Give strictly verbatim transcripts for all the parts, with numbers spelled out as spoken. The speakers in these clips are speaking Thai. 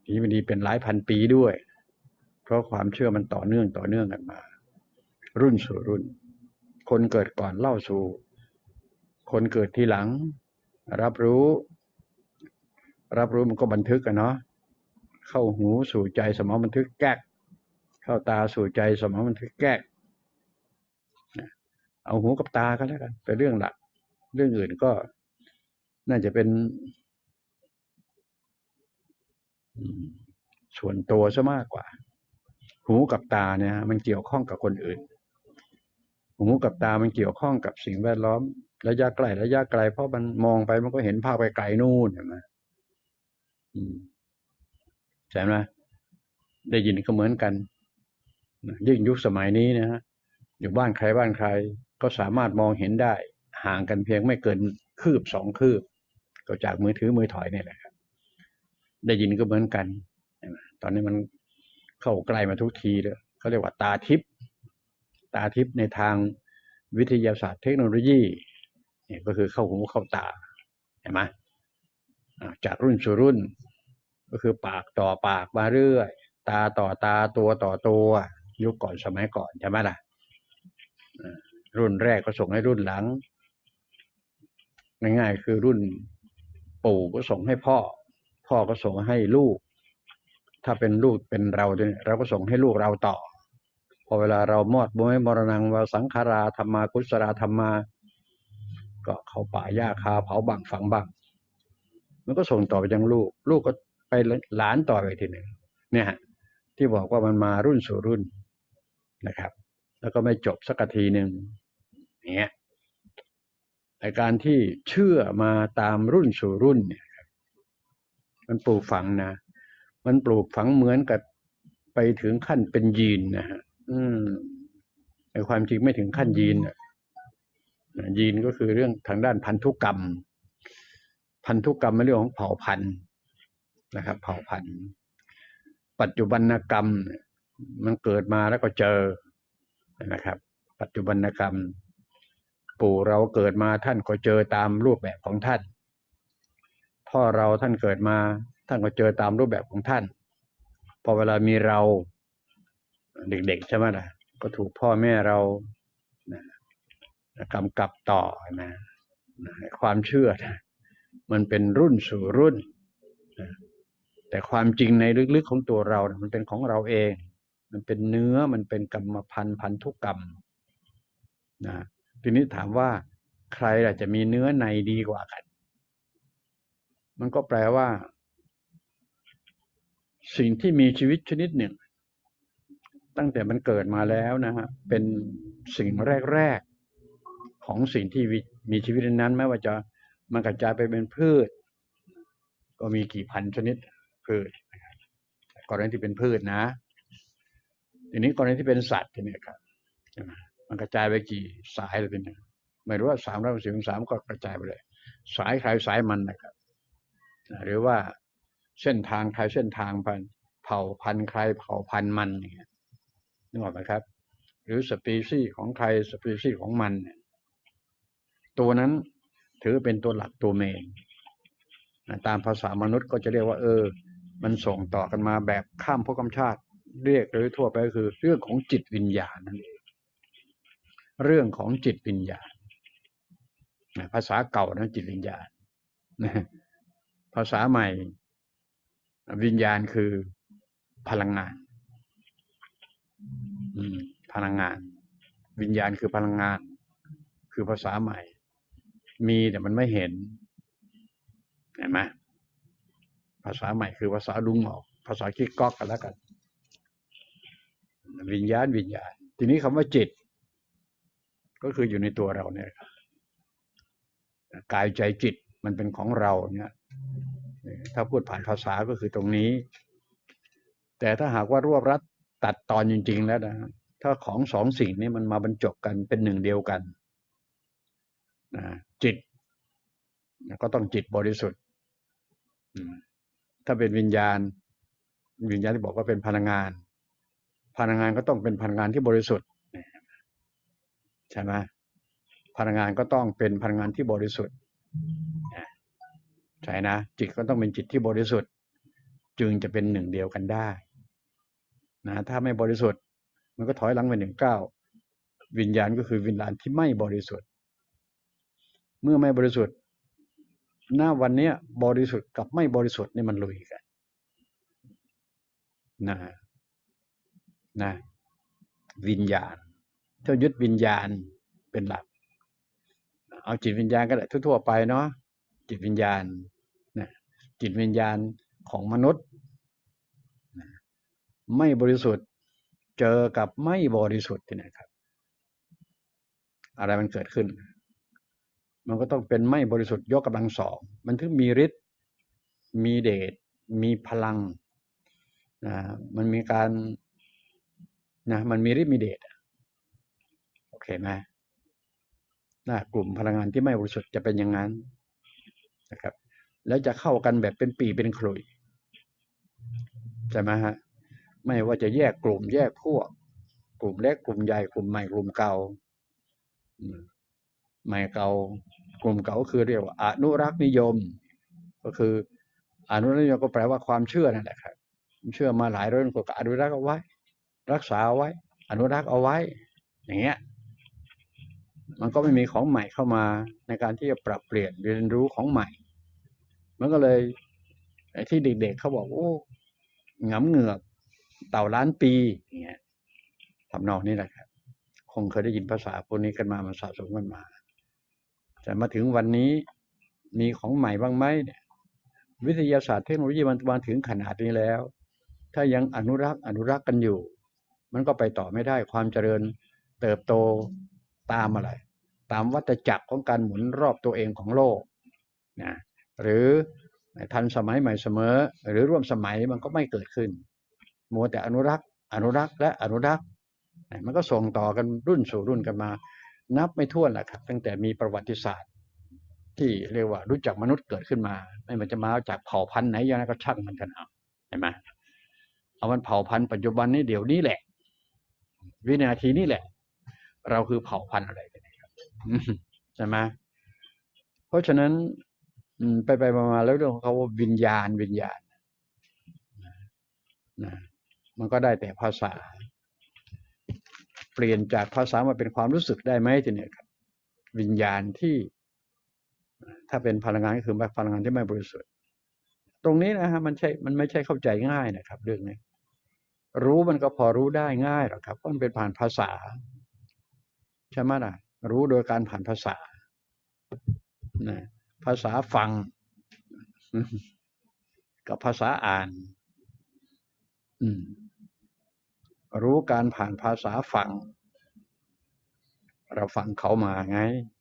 ดีไม่ดีเป็นหลายพันปีด้วยเพราะความเชื่อมันต่อเนื่องต่อเนื่องกันมารุ่นสู่รุ่นคนเกิดก่อนเล่าสู่คนเกิดทีหลังรับรู้รับรู้มันก็บันทึกกันเนาะเข้าหูสู่ใจสมองบันทึกแก๊กเข้าตาสู่ใจสมองบันทึกแก๊กเอาหูกับตากันแล้วกันเป็นเรื่องหลักเรื่องอื่นก็น่าจะเป็นส่วนตัวซะมากกว่าหูกับตาเนี่ยมันเกี่ยวข้องกับคนอื่นหูกับตามันเกี่ยวข้องกับสิ่งแวดล้อมระยะใกล้ระยะไกลเพราะมันมองไปมันก็เห็นภาพไกลๆนู่นใช่ไหมใช่ไหมได้ยินก็เหมือนกันยิ่งยุคสมัยนี้นะฮะอยู่บ้านใครบ้านใครก็สามารถมองเห็นได้ห่างกันเพียงไม่เกินคืบสองคืบก็จากมือถือมือถอยนี่แหละครับได้ยินก็เหมือนกันตอนนี้มันเข้าใกล้มาทุกทีเลยเขาเรียกว่าตาทิพย์ตาทิพย์ในทางวิทยาศาสตร์เทคโนโลยีนี่ก็คือเข้าหูเข้าตาเห็นไหมจากรุ่นสู่รุ่นก็คือปากต่อปากมาเรื่อยตาต่อตาตัวต่อตัวยุคก่อนสมัยก่อนใช่ไหมล่ะรุ่นแรกก็ส่งให้รุ่นหลังง่ายๆคือรุ่นปู่ก็ส่งให้พ่อพ่อก็ส่งให้ลูกถ้าเป็นลูกเป็นเราเนี่ยเราก็ส่งให้ลูกเราต่อพอเวลาเรามอดมวยมรณังวาสังขาราธรรมากุศลธรรมาก็เข้าป่าหญ้าคาเผาบังฝังบังมันก็ส่งต่อไปยังลูกลูกก็ไปหลานต่อไปทีหนึ่งเนี่ยที่บอกว่ามันมารุ่นสู่รุ่นนะครับแล้วก็ไม่จบสักทีหนึ่งอย่างเงี้ยในการที่เชื่อมาตามรุ่นสู่รุ่นเนี่ยมันปลูกฝังนะมันปลูกฝังเหมือนกับไปถึงขั้นเป็นยีนนะฮะอืมในความจริงไม่ถึงขั้นยีนยีนก็คือเรื่องทางด้านพันธุกรรมพันธุกรรมเป็นเรื่องของเผ่าพันธุ์นะครับเผ่าพันธุ์ปัจจุบันกรรมมันเกิดมาแล้วก็เจอนะครับปัจจุบันกรรมปู่เราเกิดมาท่านก็เจอตามรูปแบบของท่านพ่อเราท่านเกิดมาท่านก็เจอตามรูปแบบของท่านพอเวลามีเราเด็กๆใช่ไหมล่ะก็ถูกพ่อแม่เรากำกับต่อนะความเชื่อมันเป็นรุ่นสู่รุ่นแต่ความจริงในลึกๆของตัวเรามันเป็นของเราเองมันเป็นเนื้อมันเป็นกรรมพันธุ์พันธุกรรมนะทีนี้ถามว่าใครล่ะจะมีเนื้อในดีกว่ากันมันก็แปลว่าสิ่งที่มีชีวิตชนิดหนึ่งตั้งแต่มันเกิดมาแล้วนะฮะเป็นสิ่งแรกๆของสิ่งที่มีชีวิตนั้นไม่ว่าจะมันกระจายไปเป็นพืชก็มีกี่พันชนิดพืชกรณีที่เป็นพืชนะทีนี้กรณีที่เป็นสัตว์ทีนี้ครับมันกระจายไปกี่สายเลยทีนี้ไม่รู้ว่าสามร้อยหกสิบองศาก็กระจายไปเลยสายใครสายมันนะครับหรือว่าเส้นทางใครเส้นทางพันเผ่าพันธุ์ใครเผ่าพันธุ์มันอย่างเงี้ยนึกออกไหมครับหรือสปีชีส์ของใครสปีชีส์ของมันตัวนั้นถือเป็นตัวหลักตัวเมนตามภาษามนุษย์ก็จะเรียกว่าเออมันส่งต่อกันมาแบบข้ามภพข้ามชาติเรียกโดยทั่วไปก็คือเรื่องของจิตวิญญาณนั่นเองเรื่องของจิตวิญญาณภาษาเก่านะจิตวิญญาณภาษาใหม่วิญญาณคือพลังงานพลังงานวิญญาณคือพลังงานคือภาษาใหม่มีแต่มันไม่เห็นเห็นไหมภาษาใหม่คือภาษาลุงหมอกภาษาคิกก๊อกกันแล้วกันวิญญาณวิญญาณทีนี้คำว่าจิตก็คืออยู่ในตัวเราเนี่ยกายใจจิตมันเป็นของเราเนี่ยถ้าพูดผ่านภาษาก็คือตรงนี้แต่ถ้าหากว่ารวบรัดตัดตอนจริงๆแล้วนะถ้าของสองสิ่งนี้มันมาบรรจบกันเป็นหนึ่งเดียวกันนะจิตก็ต้องจิตบริสุทธิ์ถ้าเป็นวิญญาณวิญญาณที่บอกว่าเป็นพลังงานพลังงานก็ต้องเป็นพลังงานที่บริสุทธิ์ใช่ไหมพลังงานก็ต้องเป็นพลังงานที่บริสุทธิ์ใช่นะจิตก็ต้องเป็นจิตที่บริสุทธิ์จึงจะเป็นหนึ่งเดียวกันได้นะถ้าไม่บริสุทธิ์มันก็ถอยหลังไปหนึ่งก้าววิญญาณก็คือวิญญาณที่ไม่บริสุทธิ์เมื่อไม่บริสุทธิ์หน้าวันนี้บริสุทธิ์กับไม่บริสุทธิ์นี่มันลุยกันนะนะวิญญาณถ้ายึดวิญญาณเป็นหลักเอาจิตวิญญาณก็ได้ทั่วๆไปเนาะจิตวิญญาณนะจิตวิญญาณของมนุษย์นะไม่บริสุทธิ์เจอกับไม่บริสุทธิ์นะครับอะไรมันเกิดขึ้นมันก็ต้องเป็นไม่บริสุทธิ์ยกกำลังสองมันถึงมีฤทธิ์มีเดชมีพลังนะมันมีการนะมันมีฤทธิ์มีเดชโอเคไหมนะกลุ่มพลังงานที่ไม่บริสุทธิ์จะเป็นอย่างนั้นนะครับแล้วจะเข้ากันแบบเป็นปีเป็นขลุ่ยใช่ไหมฮะไม่ว่าจะแยกกลุ่มแยกพวกกลุ่มเล็กกลุ่มใหญ่กลุ่มใหม่กลุ่มเก่าใหม่เก่ากลุ่มเก่าคือเรียกว่าอนุรักษ์นิยมก็คืออนุรักษ์นิยมก็แปลว่าความเชื่อนั่นแหละครับเชื่อมาหลายร้อยปีก็อนุรักษ์เอาไว้รักษาเอาไว้อนุรักษ์เอาไว้อย่างเงี้ยมันก็ไม่มีของใหม่เข้ามาในการที่จะปรับเปลี่ยนเรียนรู้ของใหม่มันก็เลยที่เด็กๆเขาบอกโอ้หงำเหงือกเต่าล้านปีอย่างเงี้ยทำนองนี้แหละครับคงเคยได้ยินภาษาพวกนี้กันมามันสะสมกันมาแต่มาถึงวันนี้มีของใหม่บ้างไหมเนี่ยวิทยาศาสตร์เทคโนโลยีมันมาถึงขนาดนี้แล้วถ้ายังอนุรักษ์อนุรักษ์กันอยู่มันก็ไปต่อไม่ได้ความเจริญเติบโตตามอะไรตามวัฏจักรของการหมุนรอบตัวเองของโลกนะหรือทันสมัยใหม่เสมอหรือร่วมสมัยมันก็ไม่เกิดขึ้นมัวแต่อนุรักษ์อนุรักษ์และอนุรักษ์มันก็ส่งต่อกันรุ่นสู่รุ่นกันมานับไม่ถ้วนแหละครับตั้งแต่มีประวัติศาสตร์ที่เรียกว่ารู้จักมนุษย์เกิดขึ้นมาไม่มันจะมาจากเผ่าพันธุ์ไหนยังไงก็ช่างมันกันเอาเห็นไหมเอามันเผ่าพันธุ์ปัจจุบันนี้เดี๋ยวนี้แหละวินาทีนี้แหละเราคือเผ่าพันธุ์อะไรกันครับใช่ไหมเพราะฉะนั้นไปไปมาๆแล้วเรื่องของเขาว่าวิญญาณวิญญาณนะมันก็ได้แต่ภาษาเปลี่ยนจากภาษามาเป็นความรู้สึกได้ไหมทีนี้ครับวิญญาณที่ถ้าเป็นพลังงานก็คือพลังงานที่ไม่บริสุทธิ์ตรงนี้นะฮะมันใช่มันไม่ใช่เข้าใจง่ายนะครับเรื่องนี้รู้มันก็พอรู้ได้ง่ายหรอกครับเพราะมันเป็นผ่านภาษาใช่ไหมล่ะรู้โดยการผ่านภาษานะภาษาฟังกับภาษาอ่านอืมรู้การผ่านภาษาฟังเราฟังเขามาไง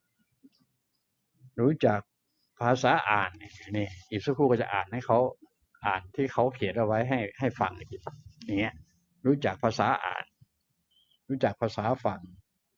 รู้จักภาษาอ่านนี่อีกสักครู่ก็จะอ่านให้เขาอ่านที่เขาเขียนเอาไว้ให้ให้ฟังอย่างเงี้ยรู้จักภาษาอ่านรู้จักภาษาฟัง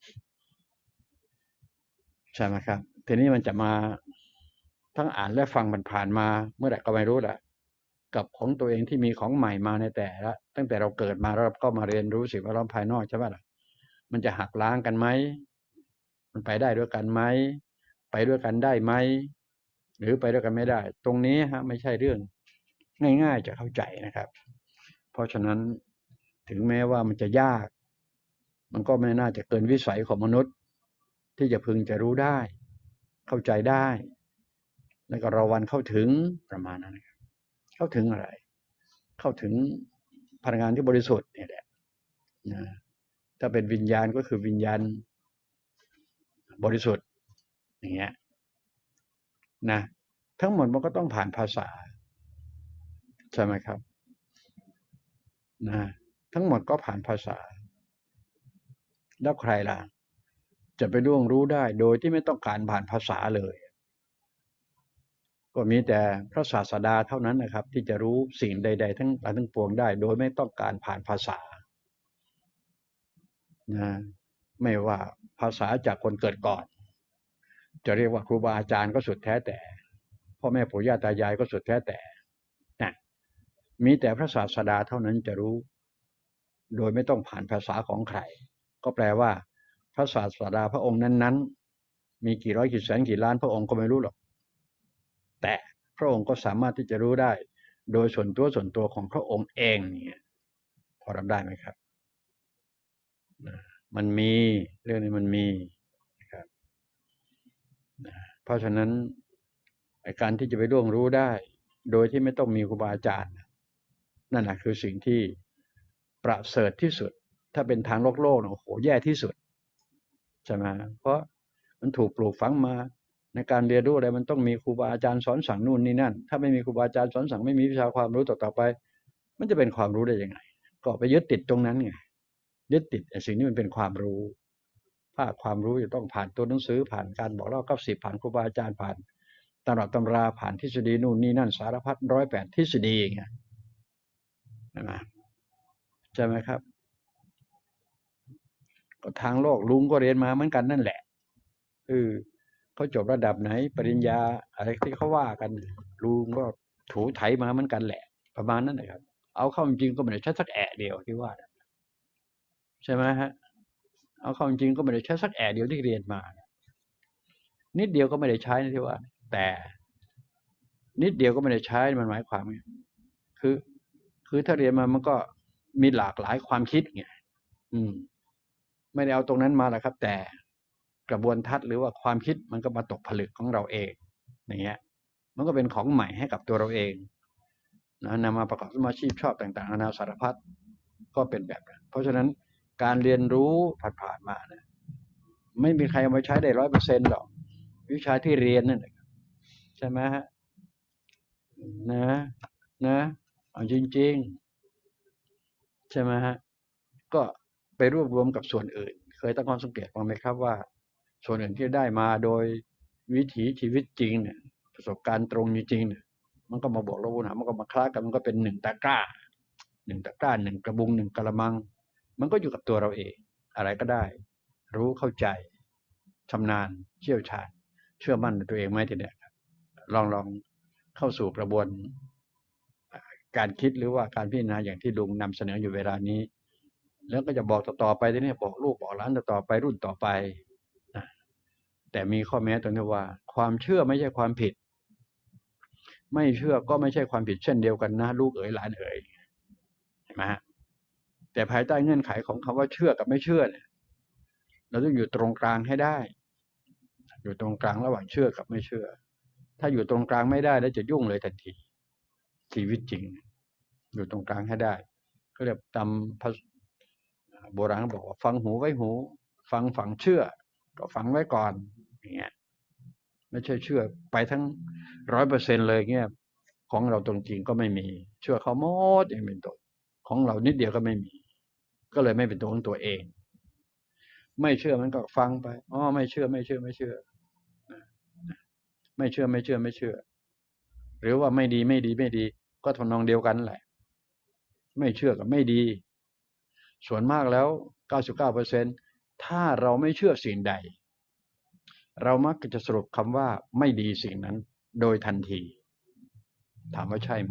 ใช่ไหมครับทีนี้มันจะมาทั้งอ่านและฟังมันผ่านมาเมื่อไหร่ก็ไม่รู้แหละกับของตัวเองที่มีของใหม่มาในแต่ละตั้งแต่เราเกิดมาเราก็มาเรียนรู้สิ่งแวดล้อมภายนอกใช่ไหมล่ะมันจะหักล้างกันไหมมันไปได้ด้วยกันไหมไปด้วยกันได้ไหมหรือไปด้วยกันไม่ได้ตรงนี้ฮะไม่ใช่เรื่องง่ายๆจะเข้าใจนะครับเพราะฉะนั้นถึงแม้ว่ามันจะยากมันก็ไม่น่าจะเกินวิสัยของมนุษย์ที่จะพึงจะรู้ได้เข้าใจได้แล้วก็เราวันเข้าถึงประมาณนั้นครับเข้าถึงอะไรเข้าถึงพลังงานที่บริสุทธิ์เนี่ยแหละนะถ้าเป็นวิญญาณก็คือวิญญาณบริสุทธิ์อย่างเงี้ยนะทั้งหมดมันก็ต้องผ่านภาษาใช่ไหมครับนะทั้งหมดก็ผ่านภาษาแล้วใครล่ะจะไปล่วงรู้ได้โดยที่ไม่ต้องการผ่านภาษาเลยก็มีแต่พระศาสดาเท่านั้นนะครับที่จะรู้สิ่งใดๆทั้งหลายทั้งปวงได้โดยไม่ต้องการผ่านภาษานะไม่ว่าภาษาจากคนเกิดก่อนจะเรียกว่าครูบาอาจารย์ก็สุดแท้แต่พ่อแม่ปู่ย่าตายายก็สุดแท้แต่นะมีแต่พระศาสดาเท่านั้นจะรู้โดยไม่ต้องผ่านภาษาของใครก็แปลว่าพระศาสดาพระองค์นั้นๆมีกี่ร้อยกี่แสนกี่ล้านพระองค์ก็ไม่รู้หรอกแต่พระองค์ก็สามารถที่จะรู้ได้โดยส่วนตัวส่วนตัวของพระองค์เองเนี่ยพอรับได้ไหมครับมันมีเรื่องนี้มันมีนะครับเพราะฉะนั้นการที่จะไปล่วงรู้ได้โดยที่ไม่ต้องมีครูบาอาจารย์นั่นแหละคือสิ่งที่ประเสริฐที่สุดถ้าเป็นทางโลกโลกโอ้โหแย่ที่สุดใช่ไหมเพราะมันถูกปลูกฝังมาในการเรียนรู้อะไรมันต้องมีครูบาอาจารย์สอนสั่งนู่นนี่นั่นถ้าไม่มีครูบาอาจารย์สอนสั่งไม่มีวิชาความรู้ต่อๆไปมันจะเป็นความรู้ได้ยังไงก็ไปยึดติดตรงนั้นไงยึดติดไอ้สิ่งนี้มันเป็นความรู้ภาคความรู้จะต้องผ่านตัวหนังสือผ่านการบอกเล่ากับสิบผ่านครูบาอาจารย์ผ่านตำรับตำราผ่านทฤษฎีนู่นนี่นั่นสารพัดร้อยแปดทฤษฎีไงใช่ไหมใช่ไหมครับก็ทางโลกลุงก็เรียนมาเหมือนกันนั่นแหละเออเขาจบระดับไหนปริญญาอะไรที่เขาว่ากันลุงก็ถูไถมาเหมือนกันแหละประมาณนั้นนะครับเอาเข้าจริงก็ไม่ได้ใช้สักแอะเดียวที่ว่าใช่ไหมฮะเอาเข้าจริงก็ไม่ได้ใช้สักแอะเดียวที่เรียนมานิดเดียวก็ไม่ได้ใช้นะที่ว่าแต่นิดเดียวก็ไม่ได้ใช้มันหมายความไงคือคือถ้าเรียนมามันก็มีหลากหลายความคิดไงอืมไม่ได้เอาตรงนั้นมาหรอกครับแต่กระบวนทัศน์หรือว่าความคิดมันก็มาตกผลึกของเราเองอย่างเงี้ยมันก็เป็นของใหม่ให้กับตัวเราเองนะนำมาประกอบสมาชีพชอบต่างๆนานาสารพัดก็เป็นแบบนั้นเพราะฉะนั้นการเรียนรู้ผ่านๆมานะไม่มีใครเอามาใช้ได้ร้อยเปอร์เซ็นต์หรอกวิชาที่เรียนนั่นใช่ไหมฮะนะนะเอาจริงๆใช่ไหมฮะก็ไปรวบรวมกับส่วนอื่นเคยตั้งความสังเกตบ้างไหมครับว่าส่วนอื่นที่ได้มาโดยวิถีชีวิตจริงเนี่ยประสบการณ์ตรงจริงๆเนี่ยมันก็มาบอกเรานะมันก็มาคล้ากันมันก็เป็นหนึ่งตะกร้าหนึ่งตะกร้าหนึ่งกระบุงหนึ่งกระมังมันก็อยู่กับตัวเราเองอะไรก็ได้รู้เข้าใจชำนาญเชี่ยวชาญเชื่อมั่นในตัวเองไหมทีเนี้ยลองลองเข้าสู่กระบวนการคิดหรือว่าการพิจารณาอย่างที่ลุงนำเสนออยู่เวลานี้แล้วก็จะบอกต่อๆไปทีนี้บอกลูกบอกหลานต่อๆไปรุ่นต่อไปนะแต่มีข้อแม้ตรงที่ว่าความเชื่อไม่ใช่ความผิดไม่เชื่อก็ไม่ใช่ความผิดเช่นเดียวกันนะลูกเอ๋ยหลานเอ๋ยเห็นไหมฮะแต่ภายใต้เงื่อนไขของคำว่าเชื่อกับไม่เชื่อเนี่ยเราต้องอยู่ตรงกลางให้ได้อยู่ตรงกลางระหว่างเชื่อกับไม่เชื่อถ้าอยู่ตรงกลางไม่ได้แล้วจะยุ่งเลยทันทีชีวิตจริงอยู่ตรงกลางให้ได้ก็เรียกตามโบราณบอกว่าฟังหูไว้หูฟังฝั่งเชื่อก็ฟังไว้ก่อนอย่างเงี้ยไม่ใช่เชื่อไปทั้งร้อยเปอร์เซ็นต์เลยเงี้ยของเราตรงจริงก็ไม่มีเชื่อเขาหมดอย่างเป็นตัวของเรานิดเดียวก็ไม่มีก็เลยไม่เป็นตัวของตัวเองไม่เชื่อมันก็ฟังไปอ๋อไม่เชื่อไม่เชื่อไม่เชื่อไม่เชื่อไม่เชื่อไม่เชื่อหรือว่าไม่ดีไม่ดีไม่ดีก็ทำนองเดียวกันแหละไม่เชื่อกับไม่ดีส่วนมากแล้ว เก้าสิบเก้าเปอร์เซ็นต์ ถ้าเราไม่เชื่อสิ่งใดเรามักจะสรุปคำว่าไม่ดีสิ่งนั้นโดยทันทีถามว่าใช่ไหม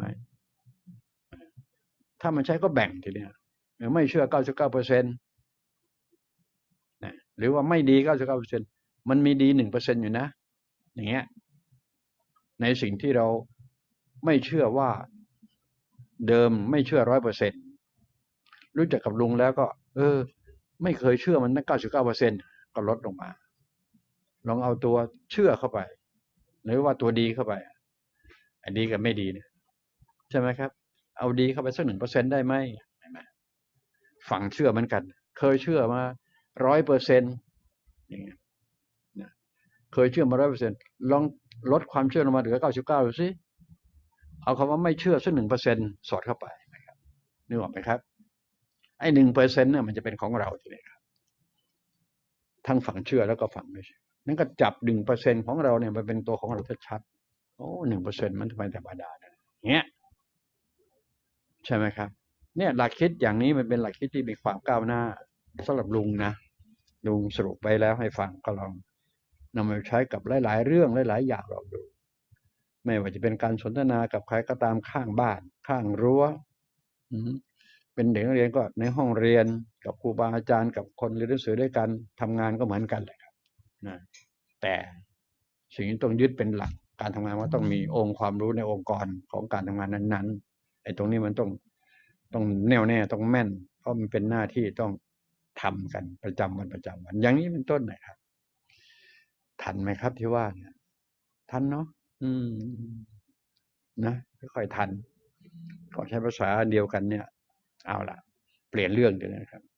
ถ้ามันใช่ก็แบ่งทีเนี้ยไม่เชื่อ เก้าสิบเก้าเปอร์เซ็นต์ นะหรือว่าไม่ดี เก้าสิบเก้าเปอร์เซ็นต์ มันมีดี หนึ่งเปอร์เซ็นต์ อยู่นะอย่างเงี้ยในสิ่งที่เราไม่เชื่อว่าเดิมไม่เชื่อ ร้อยเปอร์เซ็นต์ รู้จักกับลุงแล้วก็เออไม่เคยเชื่อมันตั้ง เก้าสิบเก้าเปอร์เซ็นต์ ก็ลดลงมาลองเอาตัวเชื่อเข้าไปหรือว่าตัวดีเข้าไปอันดีกับไม่ดีเนี่ยใช่ไหมครับเอาดีเข้าไปสักหนึ่งเปอร์เซ็นต์ได้ไหมฝั่งเชื่อเหมือนกันเคยเชื่อมาร้อยเปอร์เซ็นต์อย่างเงี้ยเคยเชื่อมาร้อยเปอร์เซ็นต์ลองลดความเชื่อลงมาเหลือเก้าสิบเก้าดูสิเอาคำว่าไม่เชื่อสักหนึ่งเปอร์เซ็นต์สอดเข้าไปนะครับนึกออกไหมครับไอ้หนึ่งเปอร์เซ็นต์เนี่ยมันจะเป็นของเราทีนี้ครับทั้งฝั่งเชื่อแล้วก็ฝั่งไม่เชื่อนั่นก็จับหนึ่งเปอร์เซ็นต์ของเราเนี่ยมันเป็นตัวของเราชัดๆโอ้หนึ่งเปอร์เซ็นต์มันทำไมธรรมดาเนี่ยเงี้ยใช่ไหมครับเนี่ยหลักคิดอย่างนี้มันเป็นหลักคิดที่มีความก้าวหน้าสำหรับลุงนะลุงสรุปไว้แล้วให้ฟังก็ลองนำมาใช้กับหลายๆเรื่องหลายๆอย่างลองดูไม่ว่าจะเป็นการสนทนากับใครก็ตามข้างบ้านข้างรั้วเป็นเด็กนักเรียนก็ในห้องเรียนกับครูบาอาจารย์กับคนเรียนหนังสือด้วยกันทำงานก็เหมือนกันแหละครับนะแต่สิ่งที่ต้องยึดเป็นหลักการทำงานว่าต้องมีองค์ความรู้ในองค์กรของการทำงานนั้นอ้ตรงนี้มันต้องต้องแน่วแน่ต้องแม่น เพราะมันเป็นหน้าที่ต้องทำกันประจำวันประจำวัน อย่างนี้เป็นต้นนะครับ ทันไหมครับที่ว่าเนี่ยทันเนาะอืมนะไม่ค่อยทันก็ใช้ภาษาเดียวกันเนี่ย เอาล่ะ เปลี่ยนเรื่องเดี๋ยวนะครับ